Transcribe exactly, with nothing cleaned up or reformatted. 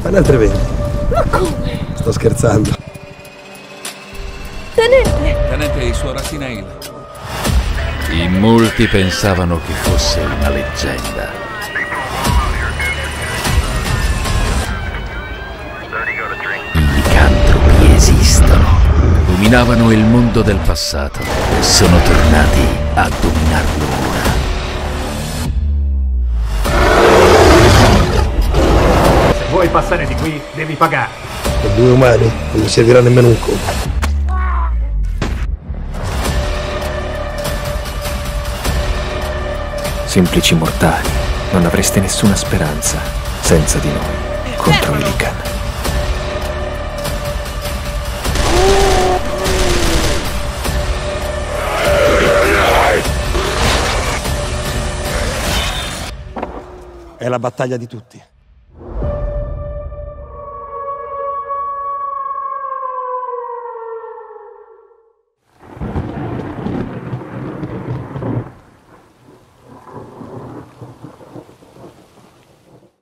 Fai ne altre venti. Ma come? Sto scherzando. Tenente! Tenente, il suo Rasinail. In molti pensavano che fosse una leggenda. I licantropi esistono. Dominavano il mondo del passato e sono tornati a dominarlo ora. Se vuoi passare di qui, devi pagare. Per due umani non mi servirà nemmeno un colpo. Semplici mortali, non avreste nessuna speranza senza di noi contro i Lican. È la battaglia di tutti.